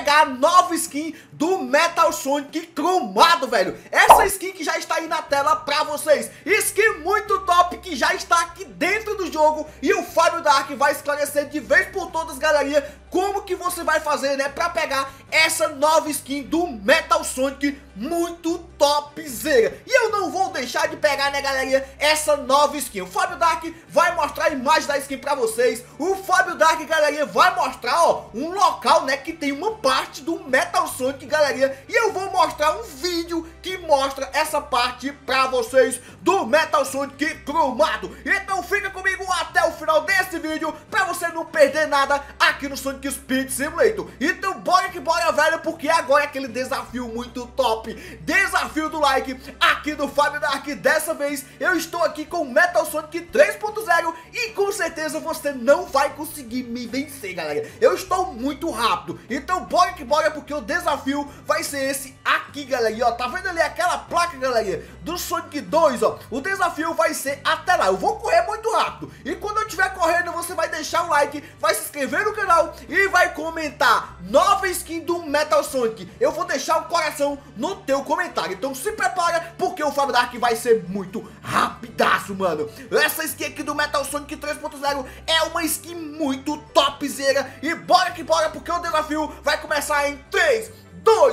pegar a nova skin do Metal Sonic cromado, velho. Essa skin que já está aí na tela pra vocês. Skin muito top que já está aqui dentro do jogo. E o Fábio Dark vai esclarecer de vez por todas, galerinha, como que você vai fazer, né, pra pegar essa nova skin do Metal Sonic muito topzera. E eu não vou deixar de pegar, né, galerinha, essa nova skin. O Fábio Dark vai mostrar a imagem da skin pra vocês. O Fábio Dark, galerinha, vai mostrar, ó, um local, né, que tem uma parte do Metal Sonic, galerinha. E eu vou mostrar um vídeo que mostra essa parte pra vocês do Metal Sonic cromado. Então fica comigo até o final desse vídeo pra você não perder nada aqui no Sonic Speed Simulator. Então bora que bora, velho, porque agora é aquele desafio muito top. Desafio do like aqui do Fábio Dark. Dessa vez eu estou aqui com o Metal Sonic 3.0 e com certeza você não vai conseguir me vencer, galera. Eu estou muito rápido. Então bora que bora, porque o desafio vai ser esse aqui, galera. E ó, tá vendo ali aquela placa, galera, do Sonic 2, ó? O desafio vai ser até lá. Eu vou correr muito rápido. E quando eu estiver correndo, você vai deixar o like, vai se inscrever no canal e vai comentar nova skin do Metal Sonic. Eu vou deixar um coração no teu comentário. Então se prepara, porque o Fábio Dark vai ser muito rapidaço, mano. Essa skin aqui do Metal Sonic 3.0 é uma skin muito topzera. E bora que bora, porque o desafio vai começar em 3, 2,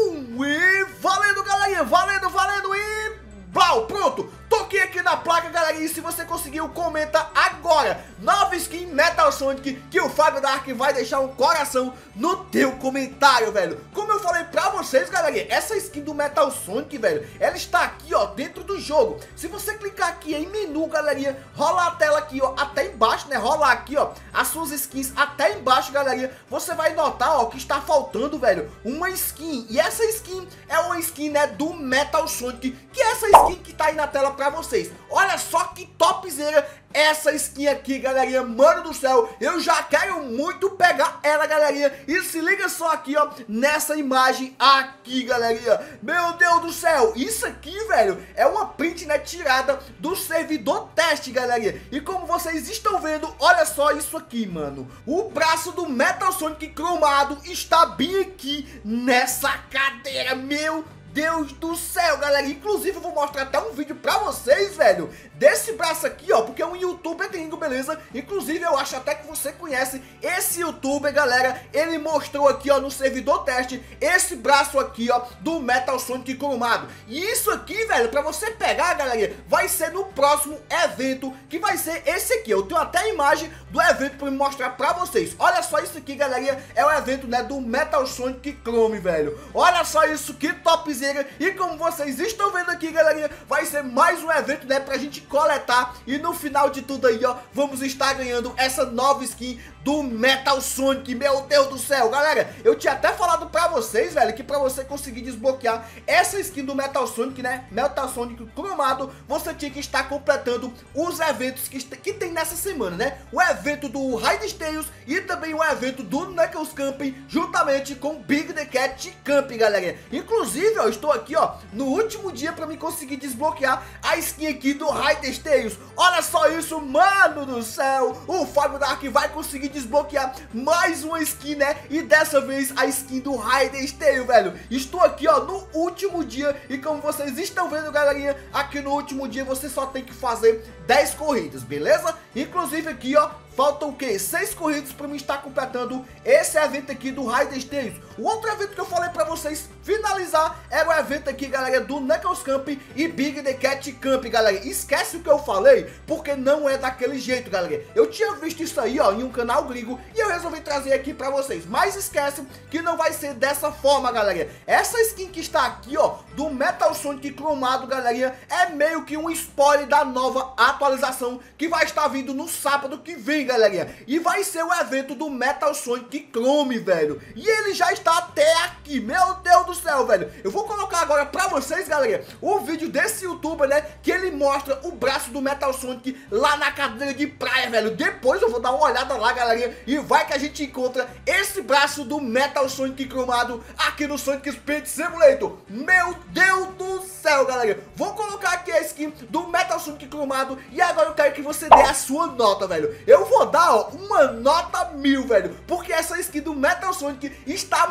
1 e valendo, galerinha. Valendo, valendo e blau, pronto. Toquei aqui na placa, galera, e se você conseguiu, comenta agora. Nova skin Metal Sonic, que o Fábio Dark vai deixar um coração no teu comentário, velho. Como eu falei pra vocês, galera, essa skin do Metal Sonic, velho, ela está aqui, ó, dentro do jogo. Se você clicar aqui em menu, galerinha, rola a tela aqui, ó, até embaixo, né, rola aqui, ó, as suas skins até embaixo, galerinha. Você vai notar, ó, que está faltando, velho, uma skin. E essa skin é uma skin, né, do Metal Sonic, que é essa skin que tá aí na tela pra vocês. Olha só que topzera essa skin aqui, galerinha. Mano do céu, eu já quero muito pegar ela, galerinha. E se liga só aqui, ó, nessa imagem aqui, galerinha. Meu Deus do céu, isso aqui, velho, é uma print, né, tirada do servidor teste, galerinha. E como vocês estão vendo, olha só isso aqui, mano. O braço do Metal Sonic cromado está bem aqui nessa cadeira, meu Deus do céu, galera. Inclusive eu vou mostrar até um vídeo pra vocês, velho, desse braço aqui, ó, porque é um youtuber gringo, beleza? Inclusive eu acho até que você conhece esse youtuber, galera. Ele mostrou aqui, ó, no servidor teste, esse braço aqui, ó, do Metal Sonic cromado. E isso aqui, velho, pra você pegar, galera, vai ser no próximo evento, que vai ser esse aqui. Eu tenho até a imagem do evento pra me mostrar pra vocês. Olha só isso aqui, galera, é o evento, né, do Metal Sonic Chrome, velho. Olha só isso, que topzera. E como vocês estão vendo aqui, galerinha, vai ser mais um evento, né, pra gente coletar. E no final de tudo aí, ó, vamos estar ganhando essa nova skin do Metal Sonic. Meu Deus do céu, galera, eu tinha até falado pra vocês, velho, que pra você conseguir desbloquear essa skin do Metal Sonic, né, Metal Sonic cromado, você tinha que estar completando os eventos que tem nessa semana, né? O evento do Hide Tales e também o evento do Knuckles Camping, juntamente com Big the Cat Camping, galera. Inclusive, ó, estou aqui, ó, no último dia pra me conseguir desbloquear a skin aqui do Hide Tales. Olha só isso, mano do céu. O Fábio Dark vai conseguir desbloquear mais uma skin, né? E dessa vez a skin do Hide Tales, velho. Estou aqui, ó, no último dia. E como vocês estão vendo, galerinha, aqui no último dia você só tem que fazer 10 corridas, beleza? Inclusive aqui, ó, faltam o quê? 6 corridas para mim estar completando esse evento aqui do Hide Tales. O outro evento que eu falei para vocês finalizar era o evento aqui, galera, do Knuckles Camping e Big the Cat Camping, galera. Esquece o que eu falei, porque não é daquele jeito, galera. Eu tinha visto isso aí, ó, em um canal gringo e eu resolvi trazer aqui para vocês. Mas esquece que não vai ser dessa forma, galera. Essa skin que está aqui, ó, do Metal Sonic cromado, galerinha, é meio que um spoiler da nova atualização que vai estar vindo no sábado que vem, galerinha. E vai ser o evento do Metal Sonic Chrome, velho. E ele já está até aqui, meu Deus do céu, velho. Eu vou colocar agora pra vocês, galera, o vídeo desse youtuber, né, que ele mostra o braço do Metal Sonic lá na cadeira de praia, velho. Depois eu vou dar uma olhada lá, galerinha, e vai que a gente encontra esse braço do Metal Sonic cromado aqui no Sonic Speed Simulator. Meu Deus do céu, galera. Vou colocar aqui a skin do Metal Sonic cromado e agora eu quero que você dê a sua nota, velho. Eu vou dar, ó, uma nota 1000, velho, porque essa skin do Metal Sonic está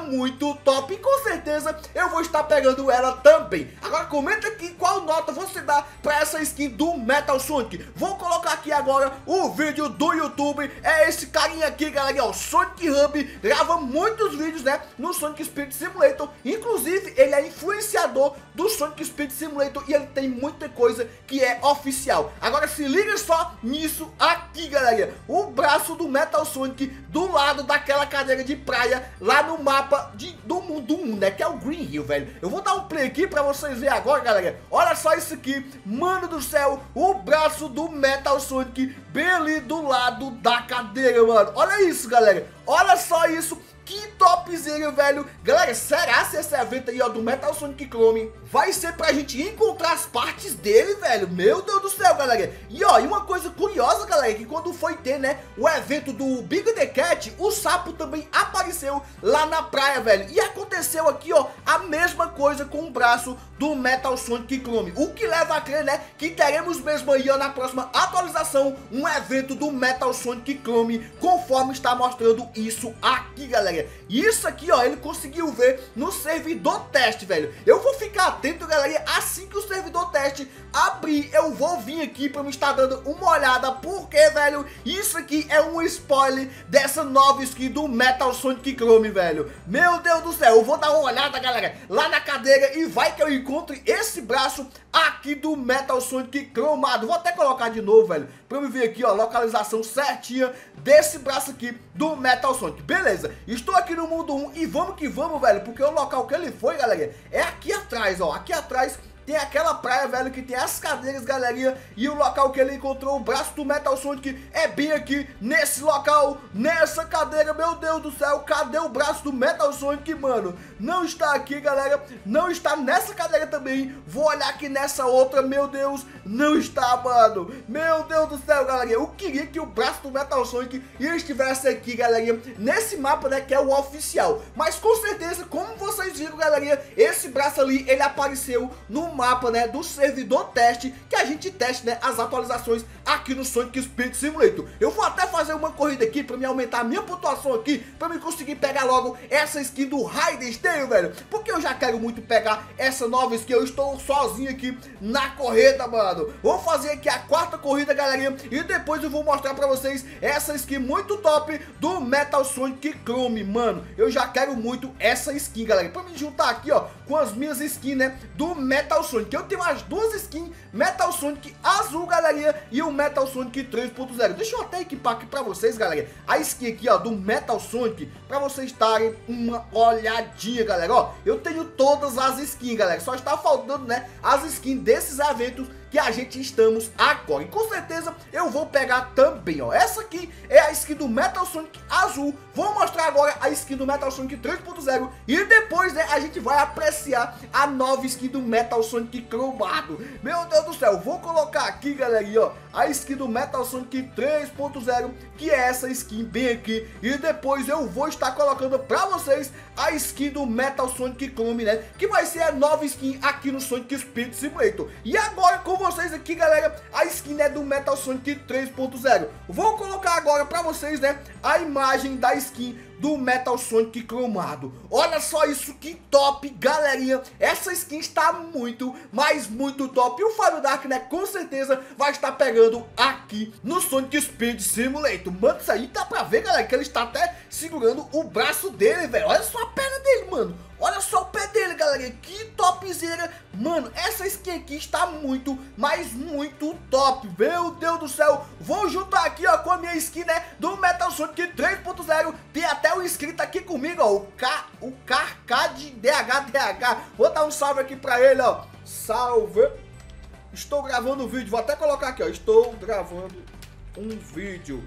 muito top e com certeza eu vou estar pegando ela também. Agora comenta aqui qual nota você dá pra essa skin do Metal Sonic. Vou colocar aqui agora o vídeo do YouTube. É esse carinha aqui, galera, o Sonic Hub. Grava muitos vídeos, né, no Sonic Speed Simulator. Inclusive ele é influenciador do Sonic Speed Simulator e ele tem muita coisa que é oficial. Agora se liga só nisso aqui, galera. O braço do Metal Sonic do lado daquela cadeira de praia lá no mapa do mundo 1, né, que é o Green Hill, velho. Eu vou dar um play aqui pra vocês verem agora, galera. Olha só isso aqui, mano do céu, o braço do Metal Sonic bem ali do lado da cadeira, mano. Olha isso, galera. Olha só isso. Que topzinho, velho. Galera, será se esse evento aí, ó, do Metal Sonic Chrome vai ser pra gente encontrar as partes dele, velho? Meu Deus do céu, galera. E ó, e uma coisa curiosa, galera, que quando foi ter, né, o evento do Big the Cat, o sapo também apareceu lá na praia, velho. E aconteceu aqui, ó, a mesma coisa com o braço do Metal Sonic Chrome. O que leva a crer, né, que teremos mesmo aí, ó, na próxima atualização, um evento do Metal Sonic Chrome, conforme está mostrando isso aqui, galera. Isso aqui, ó, ele conseguiu ver no servidor teste, velho. Eu vou ficar atento, galera, assim que o servidor teste abrir, eu vou vir aqui pra me estar dando uma olhada, porque, velho, isso aqui é um spoiler dessa nova skin do Metal Sonic Chrome, velho. Meu Deus do céu, eu vou dar uma olhada, galera, lá na cadeira e vai que eu encontre esse braço aqui do Metal Sonic cromado. Vou até colocar de novo, velho, pra eu ver aqui, ó, localização certinha desse braço aqui do Metal Sonic. Beleza, estou aqui no mundo 1 e vamos que vamos, velho, porque o local que ele foi, galera, é aqui atrás, ó. Aqui atrás tem aquela praia, velho, que tem as cadeiras, galerinha. E o local que ele encontrou o braço do Metal Sonic é bem aqui, nesse local, nessa cadeira. Meu Deus do céu, cadê o braço do Metal Sonic, mano? Não está aqui, galera. Não está nessa cadeira também. Vou olhar aqui nessa outra, meu Deus. Não está, mano. Meu Deus do céu, galerinha. Eu queria que o braço do Metal Sonic estivesse aqui, galerinha, nesse mapa, né, que é o oficial. Mas com certeza, como vocês viram, galerinha, esse braço ali, ele apareceu no mapa, né, do servidor teste, que a gente teste, né, as atualizações aqui no Sonic Speed Simulator. Eu vou até fazer uma corrida aqui pra me aumentar a minha pontuação aqui, pra me conseguir pegar logo essa skin do Raiden's Tail, velho, porque eu já quero muito pegar essa nova skin. Eu estou sozinho aqui na corrida, mano. Vou fazer aqui a quarta corrida, galerinha, e depois eu vou mostrar pra vocês essa skin muito top do Metal Sonic Chrome, mano. Eu já quero muito essa skin, galera, pra me juntar aqui, ó, com as minhas skins, né, do Metal Sonic. Eu tenho as duas skins, Metal Sonic azul, galerinha, e o Metal Sonic 3.0. Deixa eu até equipar aqui pra vocês, galera, a skin aqui, ó, do Metal Sonic, pra vocês darem uma olhadinha, galera. Ó, eu tenho todas as skins, galera, só está faltando, né, as skins desses eventos que a gente estamos agora. E com certeza eu vou pegar também, ó. Essa aqui é a skin do Metal Sonic azul. Vou mostrar agora a skin do Metal Sonic 3.0 e depois, né, a gente vai apreciar a nova skin do Metal Sonic cromado. Meu Deus do céu, vou colocar aqui, galerinha, ó, a skin do Metal Sonic 3.0, que é essa skin bem aqui, e depois eu vou estar colocando pra vocês a skin do Metal Sonic Chrome, né, que vai ser a nova skin aqui no Sonic Speed Simulator. E agora com vocês aqui, galera, a skin é do Metal Sonic 3.0. Vou colocar agora pra vocês, né, a imagem da skin do Metal Sonic cromado. Olha só isso, que top, galerinha. Essa skin está muito, mas muito top. E o Fábio Dark, né, com certeza vai estar pegando aqui no Sonic Speed Simulator. Mano, isso aí dá pra ver, galera, que ele está até segurando o braço dele, velho. Olha só a perna dele, mano. Olha só o pé dele, galera, que topzera. Mano, essa skin aqui está muito, mas muito top. Meu Deus do céu. Vou juntar aqui, ó, com a minha skin, né, do Metal Sonic 3.0. Tem até o inscrito aqui comigo, ó, o KK de DHDH. Vou dar um salve aqui pra ele, ó. Salve. Estou gravando um vídeo, vou até colocar aqui, ó. Estou gravando um vídeo.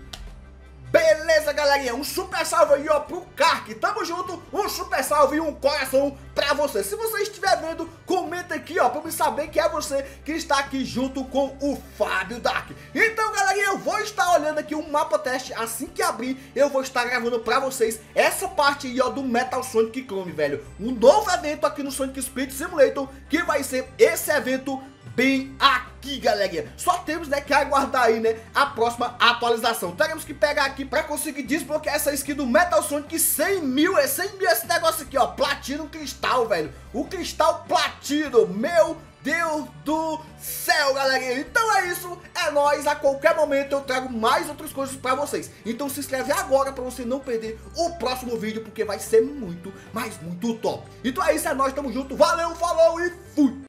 Beleza, galerinha, um super salve aí, ó, pro Kark. Tamo junto, um super salve e um coração pra você. Se você estiver vendo, comenta aqui, ó, pra eu saber que é você que está aqui junto com o Fábio Dark. Então, galerinha, eu vou estar olhando aqui um mapa teste. Assim que abrir, eu vou estar gravando pra vocês essa parte aí, ó, do Metal Sonic Chrome, velho. Um novo evento aqui no Sonic Speed Simulator, que vai ser esse evento bem aqui, galerinha. Só temos, né, que aguardar aí, né, a próxima atualização. Teremos que pegar aqui pra conseguir desbloquear essa skin do Metal Sonic 100 mil esse negócio aqui, ó, Platino Cristal, velho. O Cristal Platino, meu Deus do céu, galerinha. Então é isso, é nóis. A qualquer momento eu trago mais outras coisas pra vocês. Então se inscreve agora pra você não perder o próximo vídeo, porque vai ser muito, mas muito top. Então é isso, é nóis, tamo junto. Valeu, falou e fui!